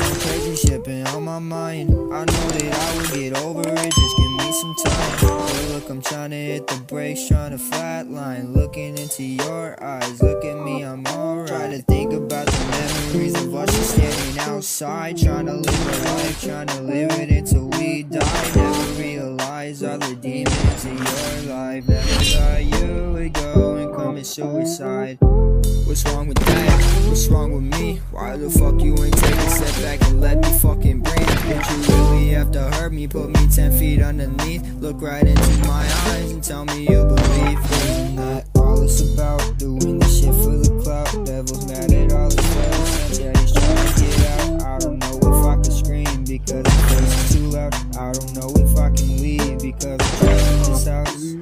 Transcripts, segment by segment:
some crazy shit been on my mind. I know that I will get over it, just give me some time. But look, I'm trying to hit the brakes, trying to flatline. Looking into your eyes, look at me, I'm alright. Try to think about the memories of us just standing outside, trying to live a life, trying to live it until we die. Never realize all the demons in your life. Never thought you would go and commit suicide. What's wrong with that? What's wrong with me? Why the fuck you ain't take a step back and let me fucking breathe? Did you really have to hurt me, put me 10 feet underneath? Look right into my eyes and tell me you believe. Isn't that all it's about? Doing this shit for the clout. Devil's mad at all his fellas, yeah, he's trying to get out. I don't know if I can scream because the voice is too loud. I don't know if I can leave because I'm trapped in this house.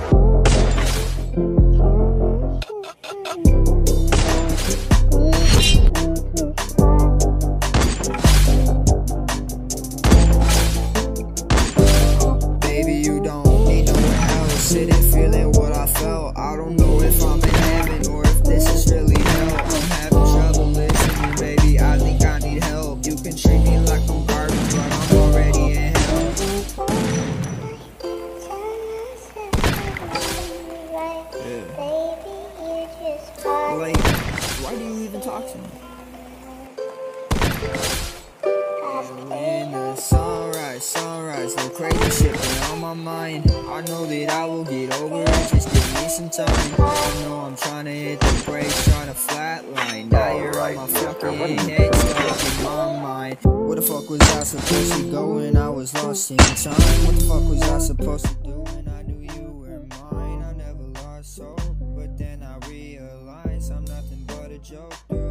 Sitting feeling what I felt. I don't know if I'm in heaven or if this is really hell. I'm having trouble listening, baby, I think I need help. You can treat me like I'm garbage, but I'm already in hell. Yeah. Like, why do you even talk to me? In the sunrise, no crazy shit been on my mind. I know that I will get over it, just give me some time. I know I'm trying to hit the brakes, trying to flatline. Now you're on my fucking head, stuck in my mind. What the fuck was I supposed to go when I was lost in time? What the fuck was I supposed to do when I knew you were mine? I never lost hope, but then I realized I'm nothing but a joke.